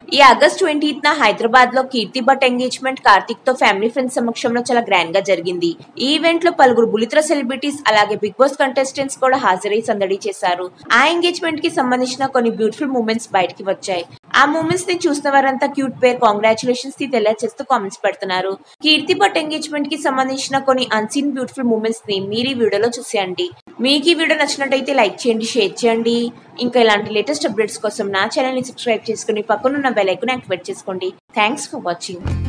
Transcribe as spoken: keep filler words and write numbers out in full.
ఈ August twentieth న హైదరాబాద్ లో కీర్తి భట్ ఎంగేజ్మెంట్ కార్తిక్ తో ఫ్యామిలీ ఫ్రెండ్స్ సమక్షంలో చాలా గ్రాండ్ గా జరిగింది. ఈ ఈవెంట్ లో పలువురు బులితెర సెలబ్రిటీస్ అలాగే బిగ్ బాస్ కంటెస్టెంట్స్ కూడా హాజరై సందడి చేశారు. ఆ ఎంగేజ్మెంట్ కి సంబంధించిన కొన్ని బ్యూటిఫుల్ మూమెంట్స్ బయటకి వచ్చాయి. ఆ మూమెంట్స్ ని చూసిన వారంతా క్యూట్ పేర్ కాంగ్రాచులేషన్స్ ని తెలియజేస్తూ కామెంట్స్ పెడుతున్నారు. కీర్తి భట్ ఎంగేజ్మెంట్ కి సంబంధించిన కొన్ని అన్సీన్ బ్యూటిఫుల్ మూమెంట్స్ ని మీరు ఈ వీడియోలో చూసేయండి. మీకు ఈ వీడియో నచ్చినట్టయితే లైక్ చేయండి, షేర్ చేయండి. ఇంకా ఇలాంటి లేటెస్ట్ అప్డేట్స్ కోసం నా ఛానల్ ని సబ్స్క్రైబ్ చేసుకుని పక్కనున్న బెల్ ఐకాన్ యాక్టివేట్ చేసుకోండి. Thanks for watching.